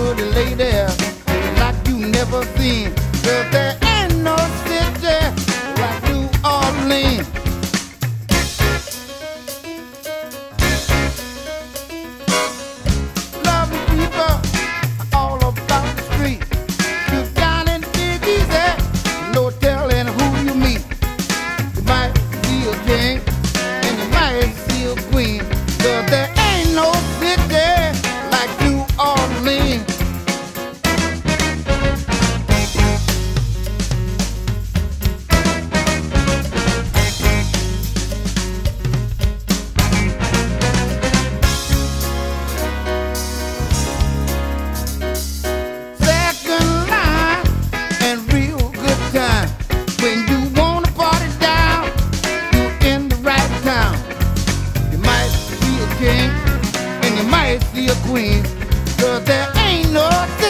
pretty lady like you never seen. 'Cause there ain't no city like New Orleans. Lovely people all about the street. You down in Big Easy, no telling who you meet. You might see a king and you might see a queen. 'Cause there ain't no city like New Orleans. Second line and real good time. When you wanna party down, you're in the right town. You might see a king and you might see a queen. 'Cause there ain't no